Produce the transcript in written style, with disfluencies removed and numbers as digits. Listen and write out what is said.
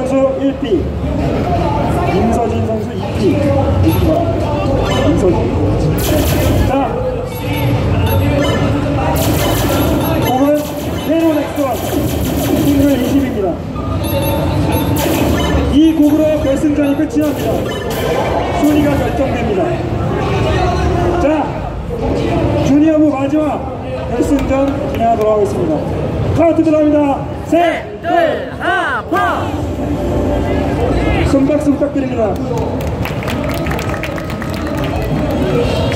선수 1피, 임서진 선수 2피. 임서진. 자, 공은 헤로 넥스원 싱글 20입니다. 이 곡으로 결승전이 끝이 납니다. 순위가 결정됩니다. 자, 주니어부 마지막 결승전 진행하도록 하겠습니다. 카운트 들어갑니다. 셋, 둘, 하나, 손박수 부탁드립니다.